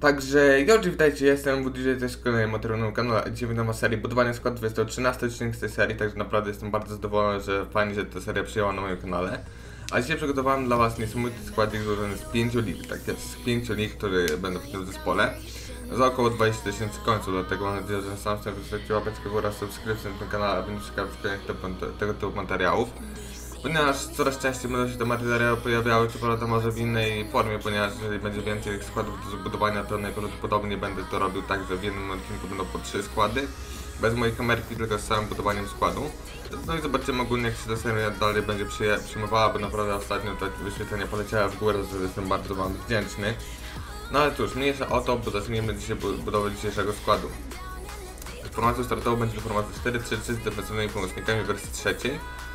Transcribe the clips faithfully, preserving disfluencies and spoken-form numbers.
Także, jo, witajcie, jestem Budziże, też w kolejnym materiałowym kanale. Dzisiaj będę o serii budowania składów, jest to trzynasty odcinek z tej serii, także naprawdę jestem bardzo zadowolony, że fajnie, że ta seria przyjęła na moim kanale. A dzisiaj przygotowałem dla was niesamowity składnik złożony z pięciu lig, tak jest, z pięciu lig, które będą w tym zespole. Za około dwadzieścia tysięcy końców, dlatego mam nadzieję, że sam sobie wystarczy łapeczkę w górę, subskrypcję na tym kanale, a będzie ciekawy tego, tego typu materiałów. Ponieważ coraz częściej będą się te materiały pojawiały, co prawda może w innej formie, ponieważ jeżeli będzie więcej składów do zbudowania, to najprawdopodobniej będę to robił tak, że w jednym odcinku będą po trzy składy, bez mojej kamerki, tylko z samym budowaniem składu. No i zobaczymy ogólnie, jak się ta seria dalej będzie przyjmowała, bo naprawdę ostatnio te wyświetlenia poleciały w górę, za co jestem bardzo wam wdzięczny. No ale cóż, mniejsza o to, bo zacznijmy dzisiaj budowę dzisiejszego składu. Formacją startową będzie to formacja cztery trzy trzy z defensywnymi pomocnikami w wersji trzeciej.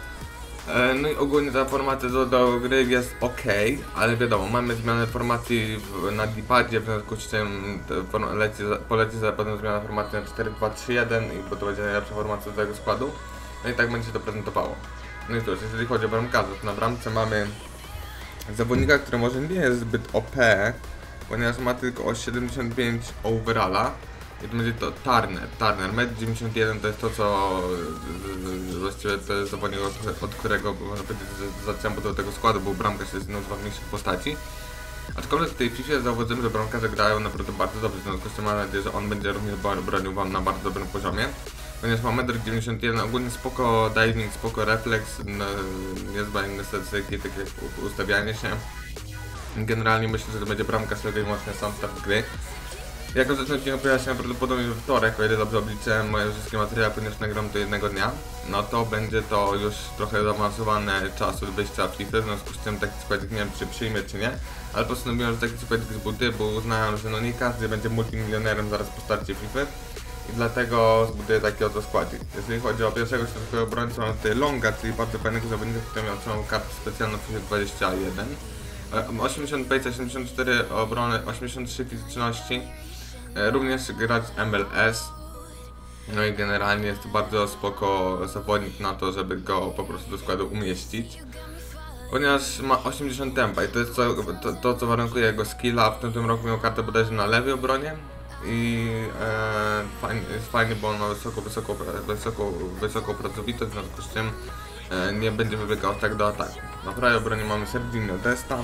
No i ogólnie ta formacja do, do gry jest ok, ale wiadomo, mamy zmianę formacji w, na D-padzie, w związku z czym leci, poleci zapewne zmiana formacji na cztery dwa trzy jeden i bo to będzie najlepsza formacja do tego składu. No i tak będzie się to prezentowało. No i cóż, jeżeli chodzi o bramkarza, to na bramce mamy zawodnika, który może nie jest zbyt O P, ponieważ ma tylko o siedemdziesiąt pięć overalla. I to będzie to Turner, Turner, metr dziewięćdziesiąt jeden to jest to, co właściwie to jest zawodnik, od, od którego można powiedzieć, że zacząłem budowę tego składu, bo bramkarz jest jedną z ważniejszych postaci. Aczkolwiek w tej FIFA zauważyłem, że bramkarze grają naprawdę bardzo dobrze, w związku z tym mam nadzieję, że on będzie również bronił wam na bardzo dobrym poziomie. Ponieważ ma metr dziewięćdziesiąt jeden, ogólnie spoko diving, spoko refleks, niezbędne inne statystyki, takie jak ustawianie się. Generalnie myślę, że to będzie bramkarz, który mocno sam start gry. Jako że ten film pojawia się prawdopodobnie we wtorek, o ile dobrze obliczyłem moje wszystkie materiały, ponieważ nagram to jednego dnia, no to będzie to już trochę zaawansowane czas od wyjścia w FIFA, w związku z tym taki składnik nie wiem, czy przyjmie, czy nie, ale postanowiłem, że taki składnik zbuduję, bo uznałem, że no nie każdy będzie multimilionerem zaraz po starcie FIFA i dlatego zbuduję taki oto składnik. Jeżeli chodzi o pierwszego środkowego obrońcę, mamy tutaj Longa, czyli bardzo fajnego zawodnika, który miał całą kartę specjalną w FIFA dwadzieścia jeden. osiemdziesiąt pace, osiemdziesiąt cztery obrony, osiemdziesiąt trzy fizyczności. Również grać M L S. No i generalnie jest to bardzo spoko zawodnik na to, żeby go po prostu do składu umieścić. Ponieważ ma osiemdziesiąt tempa i to jest to, to, to co warunkuje jego skilla. W tym, tym roku miał kartę bodajże na lewej obronie. I e, fajnie, jest fajnie, bo on ma wysoką, wysoką, wysoką, wysoką pracowitość, w związku z czym e, nie będzie wybiegał tak do ataku. Na prawej obronie mamy Serginio Desta,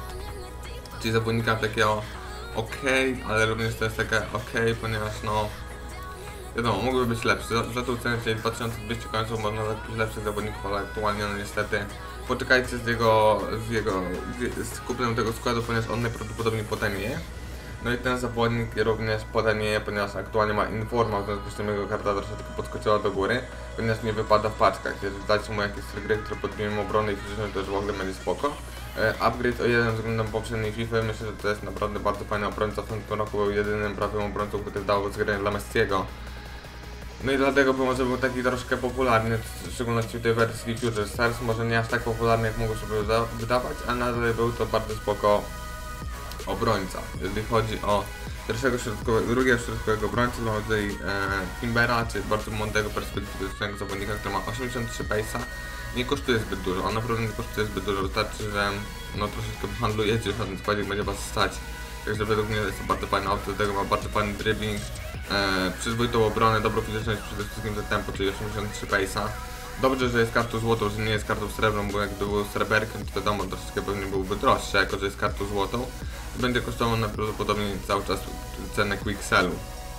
czyli zawodnika takiego ok, ale również to jest taka ok, ponieważ no wiadomo, mógłby być lepszy. Za, za tą cenę czyli dwa tysiące dwieście końców można zakupić lepszych zawodników, ale aktualnie no niestety poczekajcie z jego, z jego, z kupnem tego składu, ponieważ on najprawdopodobniej potanieje. No i ten zawodnik również potanieje, ponieważ aktualnie ma informa, w związku z tym jego karta troszeczkę podskoczyła do góry, ponieważ nie wypada w paczkach. Jeżeli dacie mu jakieś gry, które podbiją obronę i fizyczność, to już w ogóle będzie spoko. Upgrade o jeden względem poprzedniej FIFA, myślę, że to jest naprawdę bardzo fajny obrońca. W tym roku był jedynym prawym obrońcą, który dał zgranie dla Messiego. No i dlatego by może był taki troszkę popularny, w szczególności w tej wersji Future Stars, może nie aż tak popularny, jak mogło się wydawać, a nadal był to bardzo spoko obrońca. Jeżeli chodzi o pierwszego środkowego, drugiego środkowego obrońcę, to mamy tutaj e, Timbera, czyli bardzo młodego, perspektywicznego zawodnika, który ma osiemdziesiąt trzy pace'a. Nie kosztuje zbyt dużo, on naprawdę nie kosztuje zbyt dużo, wystarczy, że no troszeczkę handlujecie, że ten składnik będzie was stać. Także według mnie jest to bardzo fajne auto, do tego ma bardzo fajny dribbling, e, przyzwoitą obronę, dobrą fizyczność, przede wszystkim za tempo, czyli osiemdziesiąt trzy pace'a. Dobrze, że jest kartą złotą, że nie jest kartą srebrną, bo jakby był sreberkiem, to wiadomo, troszeczkę pewnie byłby droższy, jako że jest kartą złotą. Będzie kosztował najprawdopodobniej cały czas cenę Quicksellu.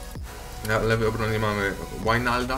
Na lewej obronie mamy Wijnalda.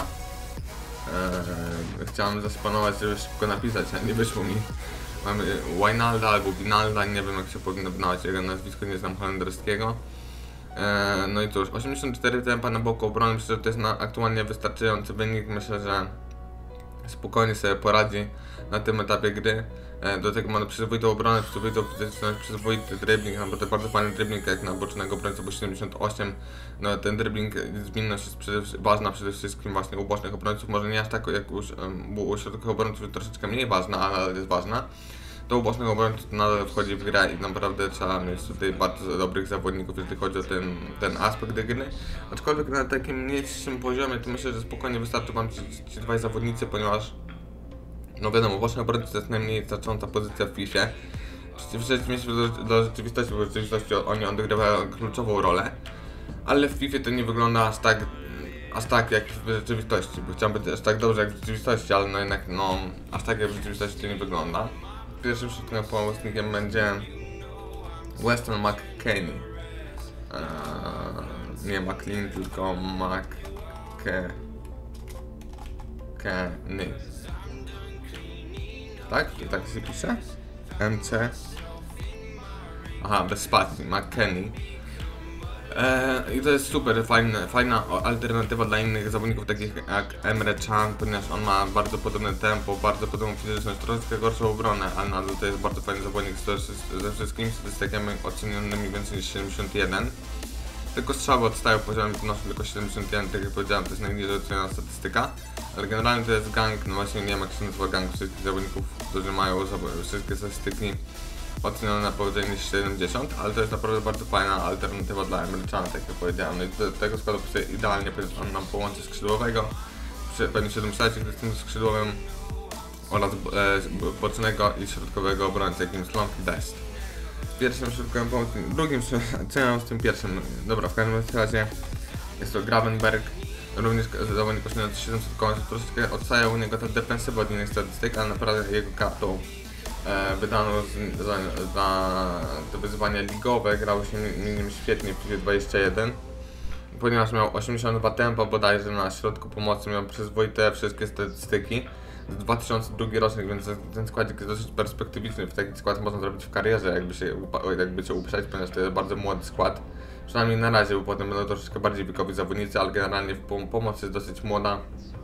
Eee, chciałem zaspanować, żeby szybko napisać, ale nie wyszło mi. Mamy Wijnalda albo Winalda, nie wiem jak się powinno wydawać jego nazwisko, nie znam holenderskiego. Eee, no i cóż, osiemdziesiąt cztery tempa na boku obrony, myślę, że to jest na aktualnie wystarczający wynik, myślę, że spokojnie sobie poradzi na tym etapie gry. Do tego ma przyzwoitą obronę, przyzwoitą fizyczność, przyzwoity dribbling, naprawdę bardzo fajny dribbling jak na bocznego obrońcę, bo siedemdziesiąt osiem. No ten dribbling, zmienność jest przede, ważna przede wszystkim właśnie u bocznych obrońców, może nie aż tak jak u, u środkowych obrońców, troszeczkę mniej ważna, ale jest ważna. To u bocznych obrońców nadal wchodzi w grę i naprawdę trzeba mieć tutaj bardzo dobrych zawodników, jeżeli chodzi o ten, ten aspekt gry. Aczkolwiek na takim niższym poziomie to myślę, że spokojnie wystarczy wam ci, ci dwaj zawodnicy, ponieważ no wiadomo, boczny obrońca to jest najmniej znacząca pozycja w FIFA. w przeciwieństwie do, do rzeczywistości, bo w rzeczywistości oni odgrywają kluczową rolę, ale w FIFA to nie wygląda aż tak, aż tak jak w rzeczywistości, bo chciałem być aż tak dobrze jak w rzeczywistości, ale no jednak no, aż tak jak w rzeczywistości to nie wygląda. Pierwszym szybkim pomocnikiem będzie Weston McKennie. Eee, nie McLean, tylko McKennie. Tak? Tak się pisze? M C. Aha, bez spacji, McKennie. Eee, I to jest super fajne, fajna alternatywa dla innych zawodników takich jak Emre Can, ponieważ on ma bardzo podobne tempo, bardzo podobną fizyczność, troszeczkę gorszą obronę, ale nadal to jest bardzo fajny zawodnik ze wszystkimi statystykami ocenionymi więcej niż siedemdziesiąt jeden. Tylko strzały odstają poziomem wynoszą tylko siedemdziesiąt jeden, tak jak powiedziałem, to jest najniżej oceniona statystyka. Ale generalnie to jest gang, no właśnie nie wiem jak się nazywa gang wszystkich zawodników, którzy mają wszystkie statystyki ocenione na powyżej niż siedemdziesiąt, ale to jest naprawdę bardzo fajna alternatywa dla Emeryczana, tak jak powiedziałem. No i do tego składu pasuje idealnie, ponieważ on nam połączy skrzydłowego, pewnie siedem sześć, który jest tym skrzydłowym, oraz e, bocznego i środkowego obrońcę, jakim jest Lonky Dest. Pierwszym szybkim pomocnikiem, drugim cenę z tym pierwszym, dobra, w każdym razie jest to Gravenberch, również zawodnik kosztujący siedemset koła, troszeczkę odstaje u niego ta defensywa od innych statystyk, ale naprawdę jego kartą e, wydano z, za, za te wyzwania ligowe, grało się nim świetnie w FIFA dwadzieścia jeden, ponieważ miał osiemdziesiąt dwa tempo bodajże na środku pomocy, miał przyzwoite wszystkie statystyki. Z dwa tysiące drugi rocznik, więc ten składzik jest dosyć perspektywiczny. W taki skład można zrobić w karierze, jakby się, jakby się uprzeć, ponieważ to jest bardzo młody skład. Przynajmniej na razie, bo potem będą troszeczkę bardziej wiekowi zawodnicy, ale generalnie w pom pomocy jest dosyć młoda.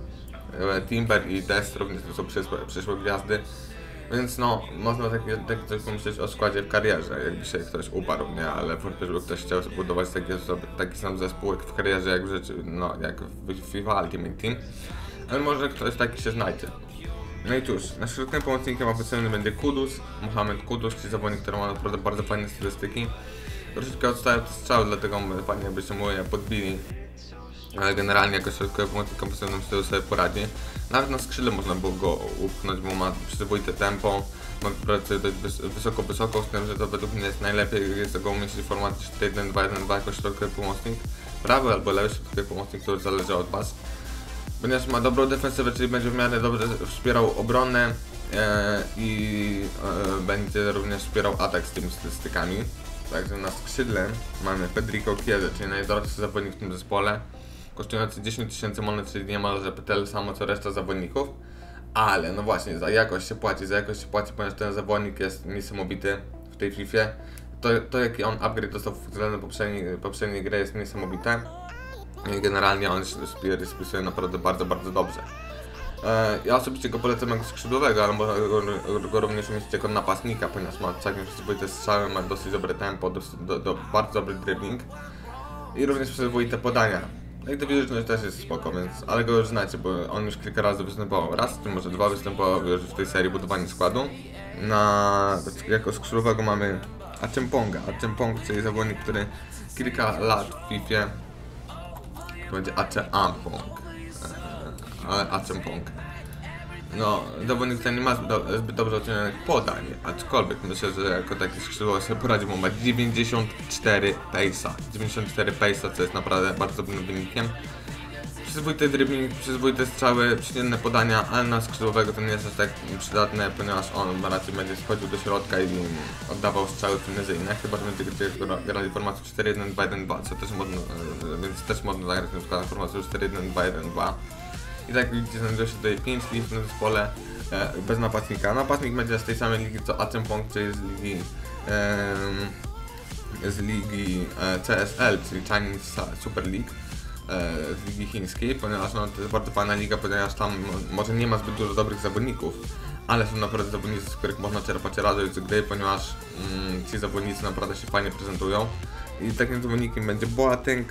Timber i Dest również to są przyszłe, przyszłe gwiazdy. Więc no, można takie, takie coś pomyśleć o składzie w karierze, jakby się ktoś uparł, nie? Ale wątpię, żeby ktoś chciał zbudować taki, taki sam zespół jak w karierze, jak w rzeczy, no, jak w FIFA Ultimate Team. Ale może ktoś taki się znajdzie. No i cóż, na środkowym pomocnikiem oficjalnym będzie Kudus, Mohamed Kudus, czyli zawodnik, który ma naprawdę bardzo fajne statystyki. Troszeczkę odstają te strzały, dlatego fajnie jakby się mu je podbili. Ale generalnie jako środkowy pomocnik kompulsywnym stylu sobie poradzi. Nawet na skrzydle można było go upchnąć, bo ma przyzwoite tempo. Ma pracę dość wysoko, wysoko, z tym, że to według mnie jest najlepiej, jest go umieścić w formacie cztery jeden dwa jeden dwa jako środkowy pomocnik. Prawy albo lewy środkowy pomocnik, który zależy od Was. Ponieważ ma dobrą defensywę, czyli będzie w miarę dobrze wspierał obronę e, i e, będzie również wspierał atak z tymi statystykami. Także na skrzydle mamy Federico Chiesa, czyli najdroższy zawodnik w tym zespole, kosztujący dziesięć tysięcy monet, czyli niemalże tyle samo co reszta zawodników. Ale no właśnie, za jakość się płaci, za jakość się płaci, ponieważ ten zawodnik jest niesamowity w tej Fifie. To, to jaki on upgrade dostał względem poprzedniej, poprzedniej gry jest niesamowite. I generalnie on się spisuje naprawdę bardzo, bardzo dobrze. E, ja osobiście go polecam jako skrzydłowego, ale można go, go również umieścić jako napastnika, ponieważ ma całkiem przyzwoite strzały, ma dosyć dobre tempo, dosyć, do, do, bardzo dobry dribbling i również przyzwoite podania. No i to fizyczność też jest spoko, więc, ale go już znacie, bo on już kilka razy występował, raz czy może dwa występował już w tej serii budowania składu. Na, jako skrzydłowego mamy Achemponga, Achempong, czyli zawodnik, który kilka lat w Fifie to będzie Achempong, ale Achempong. No, zawodnik ten nie ma zbyt, do, zbyt dobrze ocenionych podań, aczkolwiek myślę, że jako taki skrzydłowy sobie poradzi, bo ma dziewięćdziesiąt cztery pace'a. dziewięćdziesiąt cztery pace'a, co jest naprawdę bardzo dobrym wynikiem. Przyzwoite dribbling, przyzwoite strzały, przyjemne podania, ale na skrzydłowego to nie jest aż tak przydatne, ponieważ on raczej będzie schodził do środka i oddawał strzały precyzyjne, chyba że będzie grali formację cztery jeden dwa jeden dwa, co też modno, więc też można zagrać na przykład formację cztery jeden dwa jeden dwa. I tak widzicie, znajduje się tutaj pięć lig w tym zespole e, bez napastnika. Napastnik będzie z tej samej ligi co Achempong, czyli z ligi, e, z ligi e, C S L, czyli Chinese Super League, e, z ligi chińskiej, ponieważ no, to jest bardzo fajna liga, ponieważ tam no, może nie ma zbyt dużo dobrych zawodników, ale są naprawdę zawodnicy, z których można czerpać radość z gry, ponieważ mm, ci zawodnicy naprawdę się fajnie prezentują. I takim zawodnikiem będzie Boateng.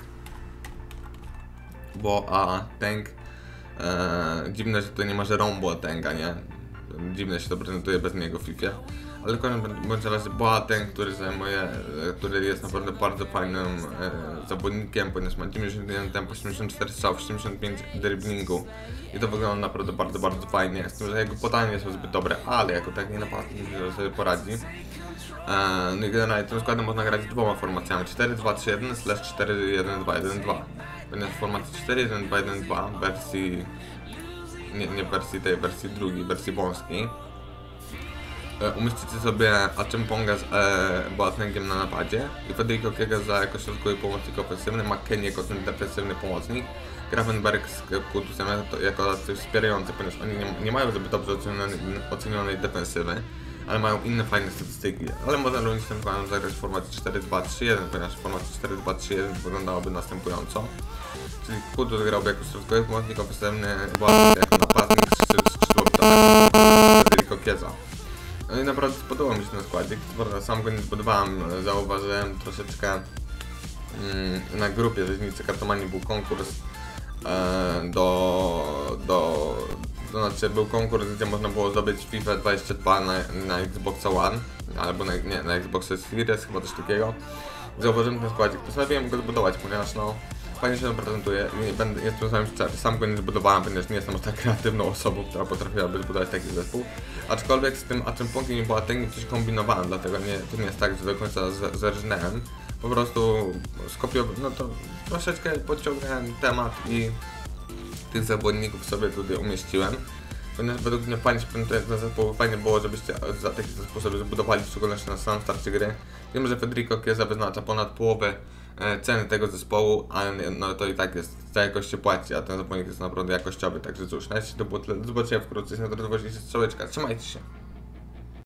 Boateng. Eee, dziwne, że tutaj nie ma Jerome Boatenga, nie? Dziwne się to prezentuje bez niego w Fifie. Ale w każdym bądź razie Boateng, który zajmuje, e, który jest naprawdę bardzo fajnym e, zawodnikiem, ponieważ ma dziewięćdziesiąt jeden tempo, osiemdziesiąt cztery strzał, osiemdziesiąt pięć dribblingu. I to wygląda naprawdę bardzo, bardzo fajnie. Z tym, że jego podania nie są zbyt dobre, ale jako taki napastnik sobie poradzi. E, no i generalnie tym składem można grać dwoma formacjami cztery dwa trzy jeden slash cztery jeden dwa jeden dwa. Ponieważ w formacji cztery jeden dwa jeden dwa w wersji, nie, nie w wersji tej, wersji drugiej, wersji wąskiej, e, umieścicie sobie Acemponga z e, Boatengiem na napadzie i Federico Chiesa za jako środkowy pomocnik ofensywny, McKennie jako ten defensywny pomocnik, Gravenberch z Kutusem jako coś wspierający, ponieważ oni nie, nie mają zbyt dobrze ocenionej, ocenionej defensywy, ale mają inne fajne statystyki. Ale można również ten plan zagrać w formacie cztery dwa trzy jeden, ponieważ w formacie cztery dwa trzy jeden wyglądałoby następująco. Czyli Kutus grałby jako środkowy pomocnik ofensywny, Boateng jako napastnik, skrzydłowy Federico Chiesa. No i naprawdę podobał mi się ten składnik. Sam go nie zbudowałem, zauważyłem troszeczkę mm, na grupie rzeźnicy Kartomanii był konkurs e, do, do, to znaczy był konkurs, gdzie można było zdobyć FIFA dwadzieścia dwa na, na Xboxa One, albo na, nie, na Xboxa Series, chyba coś takiego. Zauważyłem ten składnik, postanowiłem go zbudować, ponieważ no fajnie się to prezentuje i będę, jestem z wami szczery, sam go nie zbudowałem, ponieważ nie jestem aż tak kreatywną osobą, która potrafiłaby zbudować taki zespół. Aczkolwiek z tym Acempongiem i Boatengiem coś kombinowałem, dlatego nie, to nie jest tak, że do końca zerżnęłem. Po prostu skopiowałem, no to troszeczkę podciągnąłem temat i tych zawodników sobie tutaj umieściłem. Ponieważ według mnie fajnie się prezentuje ten zespół, fajnie było, żebyście za taki sposób sobie zbudowali, w szczególności na samym starcie gry. Wiem, że Federico Chiesa wyznacza ponad połowę e, ceny tego zespołu, ale no, to i tak jest, za jakość się płaci, a ten zawodnik jest naprawdę jakościowy, także cóż, na razie to było tyle, do zobaczenia wkrótce, na drodze strzałeczka, trzymajcie się.